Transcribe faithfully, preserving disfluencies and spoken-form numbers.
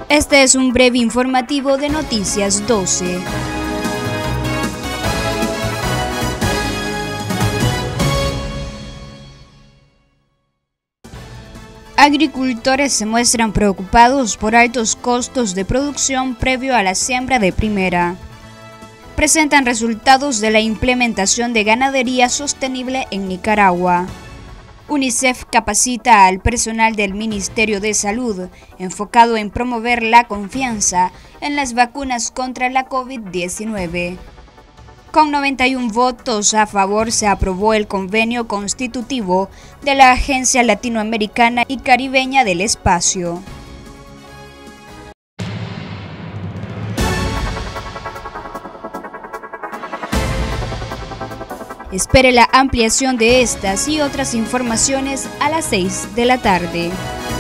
Este es un breve informativo de Noticias doce. Agricultores se muestran preocupados por altos costos de producción previo a la siembra de primera. Presentan resultados de la implementación de ganadería sostenible en Nicaragua. UNICEF capacita al personal del Ministerio de Salud, enfocado en promover la confianza en las vacunas contra la COVID diecinueve. Con noventa y un votos a favor se aprobó el convenio constitutivo de la Agencia Latinoamericana y Caribeña del Espacio. Espere la ampliación de estas y otras informaciones a las seis de la tarde.